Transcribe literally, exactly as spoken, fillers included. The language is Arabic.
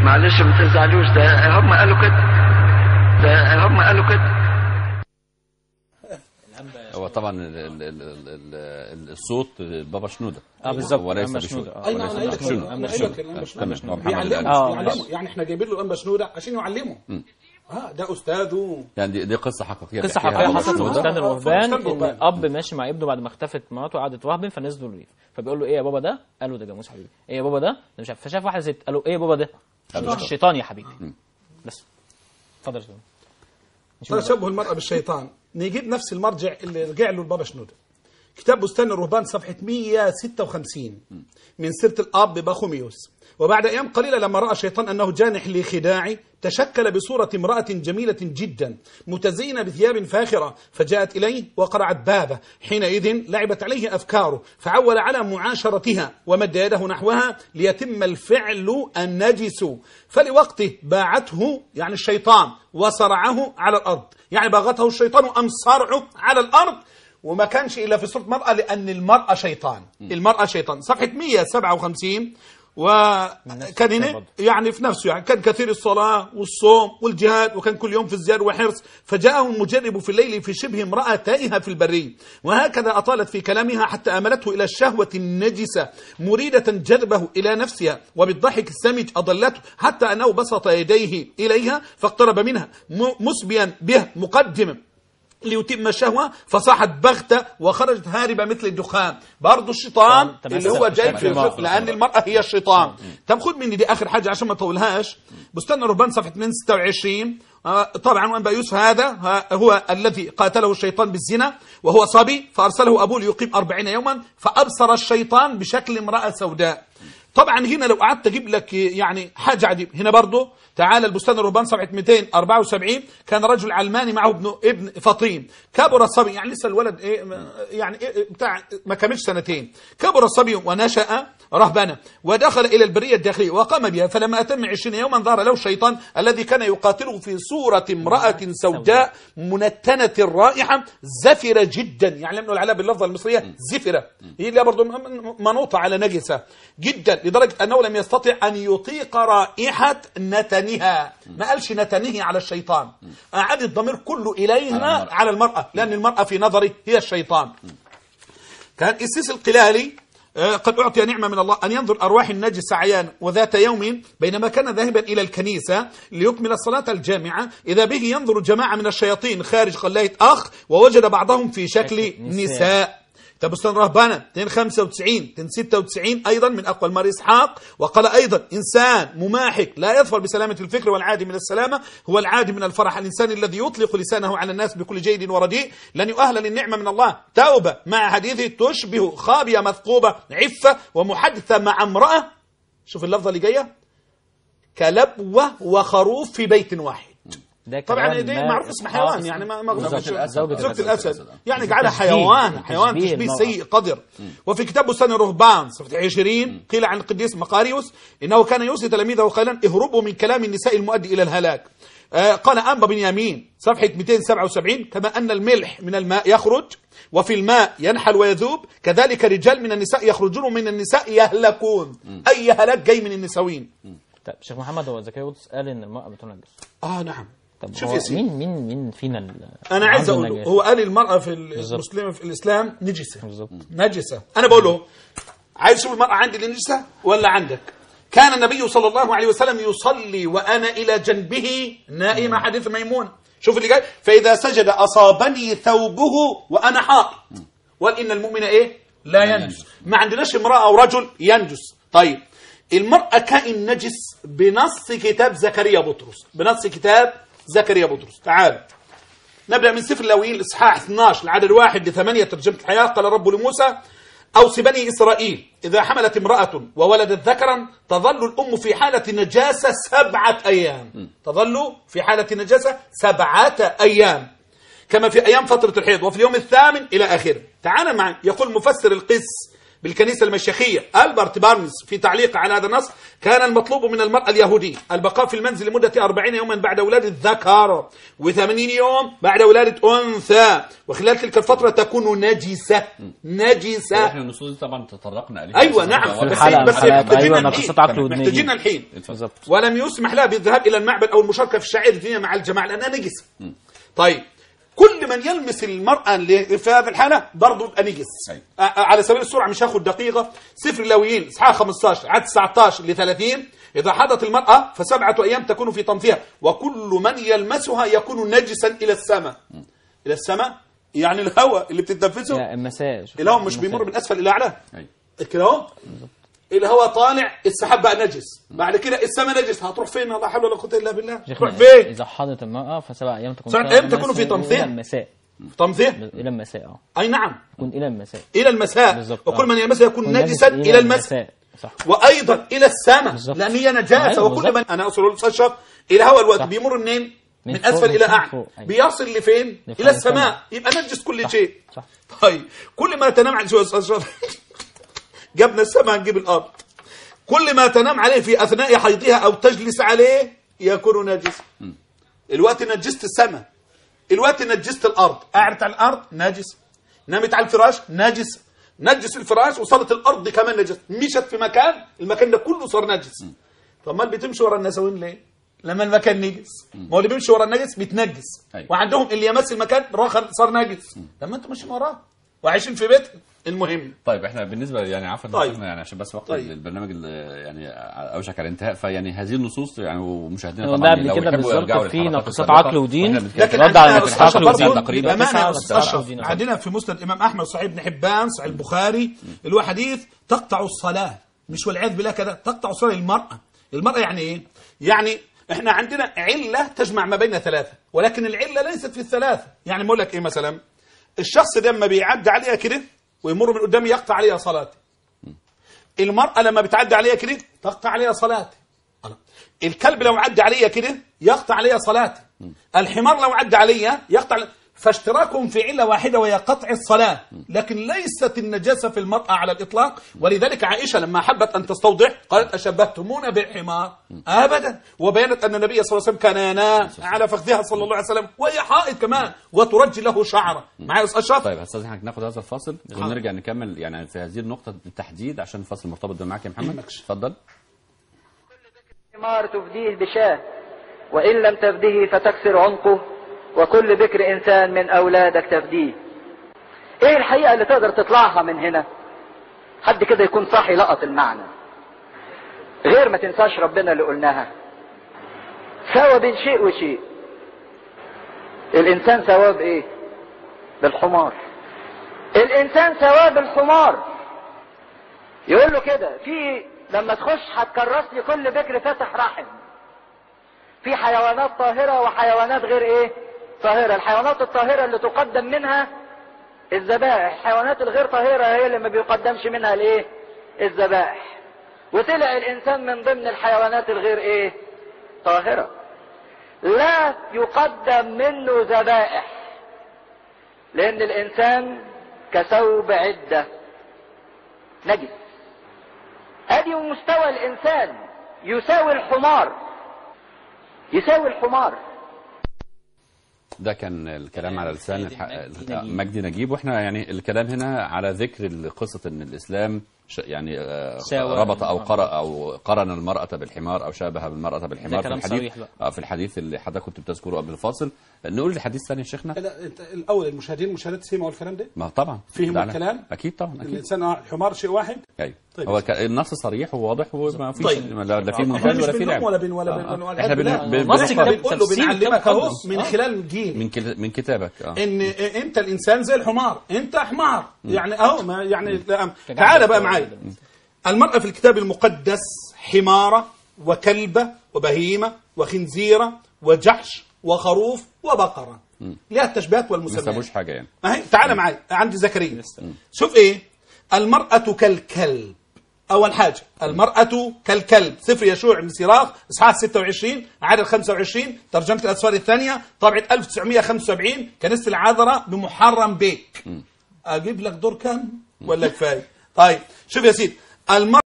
معلش ما تزعلوش، ده هم قالوا كده، ده هم قالوا كده. هو طبعا ال ال ال ال ال الصوت بابا شنودة. اه بالظبط، وليس بشنودة. اي نعم، انا بشنودة. بيعلمه، يعني احنا جايبين له الانبا شنودة عشان يعلمه. اه ده استاذه. يعني دي, دي قصه حقيقيه، قصه حقيقيه حصلت في بستان الرهبان. ان اب ماشي مع ابنه بعد ما اختفت مراته وقعدت رهبن، فنزلوا الريف، فبيقول له ايه يا بابا ده؟ قال له ده جاموس حبيبي. ايه يا بابا ده؟ ده مش عارف. فشاف واحده ست، قال له ايه يا بابا ده؟ قال له الشيطان يا حبيبي. بس اتفضل يا شباب. تشبه المرأة بالشيطان، نجيب نفس المرجع اللي رجع له البابا شنودة، كتاب بستان الرهبان صفحة مئة وستة وخمسين من سيرة الأب بخوميوس. وبعد أيام قليلة لما رأى الشيطان أنه جانح لخداعي، تشكل بصورة امرأة جميلة جدا متزينة بثياب فاخرة، فجاءت إليه وقرعت بابه. حينئذ لعبت عليه أفكاره، فعول على معاشرتها ومد يده نحوها ليتم الفعل النجس. فلوقته باعته يعني الشيطان وصرعه على الأرض، يعني باغته الشيطان أم صرعه على الأرض، وما كانش إلا في صورة مرأة لأن المرأة شيطان. المرأة شيطان صفحة مئة وسبعة وخمسين. وكان هنا يعني في نفسه، يعني كان كثير الصلاة والصوم والجهاد، وكان كل يوم في ازدياد وحرص. فجاءه المجرب في الليل في شبه امرأة تائهة في البرية، وهكذا أطالت في كلامها حتى أملته إلى الشهوة النجسة مريدة جذبه إلى نفسها، وبالضحك السمج أضلته حتى أنه بسط يديه إليها فاقترب منها مسبيا به مقدما ليتم الشهوة، فصاحت بغتة وخرجت هاربة مثل الدخان. برضو الشيطان اللي هو جاي في الفقه، لأن المرأة هي الشيطان. طب خد مني دي آخر حاجة عشان ما اطولهاش. بستان الرهبان صفحة اثنين وستة وعشرين. طبعا وأنبا يوسف هذا هو الذي قاتله الشيطان بالزنا وهو صبي، فأرسله أبوه ليقيم أربعين يوما، فأبصر الشيطان بشكل امرأة سوداء. طبعا هنا لو قعدت اجيب لك يعني حاجه عجيبه، هنا برضه تعالى البستان الرهبان صفحه مئتين وأربعة وسبعين. كان رجل علماني معه ابن ابن فطيم، كبر الصبي، يعني لسه الولد ايه يعني إيه بتاع ما كملش سنتين، كبر الصبي ونشأ رهبانا ودخل الى البريه الداخليه وقام بها. فلما اتم عشرين يوما ظهر له الشيطان الذي كان يقاتله في صوره امراه سوداء منتنه الرائحه زفره جدا، يعني لم نقول عليها باللفظه المصريه زفره، هي اللي برضه منوطه على نجسه جدا، لدرجة أنه لم يستطع أن يطيق رائحة نتنها. ما قالش نتنه على الشيطان، أعاد الضمير كله إليها على المرأة، لأن المرأة في نظري هي الشيطان. كان إسيس القلالي قد أعطي نعمة من الله أن ينظر أرواح النجس عيان، وذات يوم بينما كان ذاهبا إلى الكنيسة ليكمل الصلاة الجامعة، إذا به ينظر جماعة من الشياطين خارج قلاية أخ، ووجد بعضهم في شكل نساء. بستان رهبانة اثنين وخمسة وتسعين اثنين وستة وتسعين أيضا من أقوال مار إسحاق. وقال أيضا إنسان مماحك لا يظفر بسلامة الفكر، والعادي من السلامة هو العادي من الفرح. الإنسان الذي يطلق لسانه على الناس بكل جيد ورديء لن يؤهل للنعمة من الله. توبة مع حديثه تشبه خابية مثقوبة، عفة ومحدثة مع امرأة، شوف اللفظة اللي جاية، كلبوة وخروف في بيت واحد. طبعا دي معروف اسم حيوان، يعني ما ما زوجة الأسد، يعني جعلها حيوان، حيوان تشبيه سيء قدر. وفي كتاب بستان الرهبان صفحة عشرين قيل عن القديس مقاريوس إنه كان يوصي تلاميذه قائلا اهربوا من كلام النساء المؤدي إلى الهلاك. آه قال أنبا بنيامين صفحة مئتين وسبعة وسبعين كما أن الملح من الماء يخرج وفي الماء ينحل ويذوب، كذلك رجال من النساء يخرجون من النساء يهلكون. أي هلاك جاي من النسوين. طيب شيخ محمد، هو زكريوس قال إن المرأة بتنجس. آه نعم. شوف يا سيدي، مين مين مين فينا انا عايز اقول له، هو قال المراه في المسلمه في الاسلام نجسه بالزبط. نجسه. انا بقول له عايز تشوف المراه عندي نجسه ولا عندك؟ كان النبي صلى الله عليه وسلم يصلي وانا الى جنبه نائمه، حديث ميمون. شوف اللي جاي، فاذا سجد اصابني ثوبه وانا حائض، وقال ان المؤمن ايه لا ينجس. ما عندناش امراه او رجل ينجس. طيب المراه كائن نجس بنص كتاب زكريا بطرس، بنص كتاب زكريا بطرس. تعال نبدأ من سفر اللاويين الإصحاح اثني عشر العدد واحد لثمانية ترجمة الحياة. قال الرب لموسى أوصي بني إسرائيل إذا حملت امرأة وولدت ذكرا تظل الأم في حالة نجاسة سبعة أيام، تظل في حالة نجاسة سبعة أيام كما في أيام فترة الحيض، وفي اليوم الثامن إلى آخره. تعال معي، يقول مفسر القس بالكنيسة المشيخية ألبرت بارنز في تعليق على هذا النص: كان المطلوب من المرأة اليهودية البقاء في المنزل لمدة أربعين يوما بعد ولادة ذكر وثمانين يوم بعد ولادة أنثى، وخلال تلك الفترة تكون نجسة نجسة. احنا النصوص دي طبعا تطرقنا عليها. أيوة نعم، بس بس محتاجين الحين محتاجين الحين ولم يسمح لها بالذهاب إلى المعبد أو المشاركة في الشعائر الدينية مع الجماعة لأنها نجسة. طيب كل من يلمس المرأة في هذه الحالة برضه يبقى نجس. على سبيل السرعة مش هاخد دقيقة. سفر اللاويين اصحاح خمسة عشر عدد تسعة عشر ل ثلاثين: إذا حضت المرأة فسبعة أيام تكون في طمثها، وكل من يلمسها يكون نجسا إلى السماء. إلى السماء يعني الهواء اللي بتتنفسه، لا المساج، الهواء مش بيمر من أسفل إلى أعلى كده اهو. الهواء طالع، السحاب بقى نجس، بعد كده السماء نجس، هتروح فين؟ لا حول ولا قوة إلا بالله. تروح فين؟ إذا حضت المرأة فسبع أيام تكون سبع أيام تكون في طمثها إلى المساء. طمثها إلى المساء اه أي نعم، تكون إلى المساء. إلى المساء بالزبط. وكل من يلمسها يكون نجسا إلى المساء، صح. وأيضا إلى السماء لأن هي نجاسة. أيوة وكل من أنا أصل الشرف الهواء الوقت بيمر منين؟ من, من أسفل إلى أعلى. أيوة. بيصل لفين؟ إلى السماء، يبقى نجس كل صح. شيء صح. طيب كل ما تنام على شو جبنا السماء نجيب الأرض، كل ما تنام عليه في أثناء حيضها أو تجلس عليه يكون نجس. الوقت نجست السماء، الوقت نجست الأرض، قعدت على الأرض نجس، نامت على الفراش نجس، نجس الفراش وصلت الأرض كمان نجس، مشت في مكان المكان ده كله صار نجس. طب ما اللي بتمشي ورا النسوين ليه؟ لما المكان نجس. ما هو اللي بيمشي ورا النجس بيتنجس. أيوة. وعندهم اللي يمس المكان صار نجس. لما انتم ماشيين وراه وعايشين في بيت. المهم طيب احنا بالنسبه يعني عفوا طيب. يعني عشان بس وقت طيب. البرنامج يعني اوشك على الانتهاء، فيعني هذه النصوص يعني ومشاهدينا طبعا لو يحبوا يرجعوا في ناقصات عقل ودين، لكن رد على ناقصات عقل ودين تقريبا. عندنا في مسند الامام احمد صحيح ابن حبان صحيح البخاري اللي هو حديث تقطع الصلاه، مش والعياذ بالله كده، تقطع الصلاه المراه. المراه يعني ايه؟ يعني احنا عندنا عله تجمع ما بين ثلاثه، ولكن العله ليست في الثلاثه. يعني بقول لك ايه مثلا، الشخص ده لما بيعدي عليها كده ويمر من قدامي يقطع عليها صلاتي. المرأة لما بتعدي عليها كده تقطع عليها صلاتي. الكلب لو عدى عليها كده يقطع عليها صلاتي. الحمار لو عدى عليها يقطع. فاشتراكهم في علة واحدة وهي قطع الصلاة، لكن ليست النجاسة في المرأة على الإطلاق. ولذلك عائشة لما حبت أن تستوضح قالت أشبهتمونا بالحمار؟ أبدا. وبينت أن النبي صلى الله عليه وسلم كان ينام على فخذها صلى الله عليه وسلم وهي حائض كمان وترجي له شعره. معايا أستاذ أشرف؟ طيب أستاذ حضرتك ناخد هذا الفاصل ونرجع نكمل يعني في هذه النقطة بالتحديد عشان الفاصل مرتبط معاك يا محمد. اتفضل. حمار تفديه بشاه وإن لم تفديه فتكسر عنقه، وكل بكر إنسان من أولادك تفديه. إيه الحقيقة اللي تقدر تطلعها من هنا؟ حد كده يكون صاحي لقط المعنى، غير ما تنساش ربنا اللي قلناها. سوى بين شيء وشيء. الإنسان سواه بإيه؟ بالحمار. الإنسان سواه بالحمار. يقول له كده في لما تخش هتكرس لي كل بكر فتح رحم. في حيوانات طاهرة وحيوانات غير ايه؟ طاهرة. الحيوانات الطاهرة اللي تقدم منها الذبائح، الحيوانات الغير طاهرة هي اللي ما بيقدمش منها الايه؟ الذبائح. وطلع الانسان من ضمن الحيوانات الغير ايه؟ طاهرة. لا يقدم منه ذبائح، لان الانسان كثوب عدة نجس. ادي مستوى الانسان يساوي الحمار، يساوي الحمار. ده كان الكلام على لسان الح... مجدي نجيب. واحنا يعني الكلام هنا على ذكر قصة ان الاسلام يعني ربط او قرأ او قرن المرأة بالحمار او شابه بالمرأة بالحمار في الحديث في الحديث اللي حضرتك كنت بتذكره قبل الفاصل. نقول الحديث ثاني يا شيخنا. الاول المشاهدين مشاهدات سيما والكلام ده ما طبعا فيهم الكلام اكيد طبعا اكيد. الانسان الحمار شيء واحد. ايوه طيب. هو النص صريح وواضح وما فيش طيب. لا في ممتاز ولا في لعب ولا بين ولا بين آه. احنا بنقول له بنعلمك اهو من خلال الجيل من من كتابك اه ان انت الانسان زي الحمار، انت حمار يعني اهو يعني تعال بقى معايا. المرأة في الكتاب المقدس حمارة وكلبة وبهيمة وخنزيرة وجحش وخروف وبقرة. لها التشبيهات والمسميات. ما سابوش حاجة يعني. اهي تعال معايا عندي زكريا. شوف ايه المرأة كالكلب. أول حاجة المرأة كالكلب، سفر يشوع بن سراخ إصحاح ستة وعشرين عدد خمسة وعشرين ترجمة الأسفار الثانية طبعة ألف وتسعمائة وخمسة وسبعين كنيسة العذراء بمحرم بيك. أجيب لك دور كام ولا كفاية؟ طيب شوف يا سيدي، المرأة